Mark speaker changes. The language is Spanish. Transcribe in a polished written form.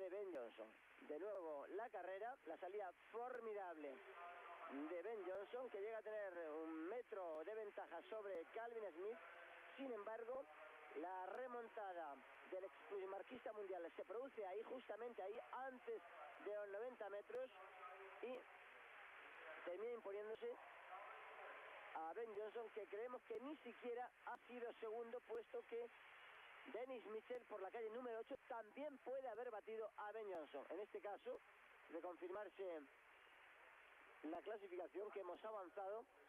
Speaker 1: de Ben Johnson. De nuevo la carrera, la salida formidable de Ben Johnson, que llega a tener 1 metro de ventaja sobre Calvin Smith. Sin embargo, la remontada del ex marquista mundial se produce ahí, justamente ahí, antes de los 90 metros, y termina imponiéndose a Ben Johnson, que creemos que ni siquiera ha sido segundo, puesto que Dennis Mitchell, por la calle número 8, también puede haber batido a Ben Johnson. En este caso, de confirmarse la clasificación, que hemos avanzado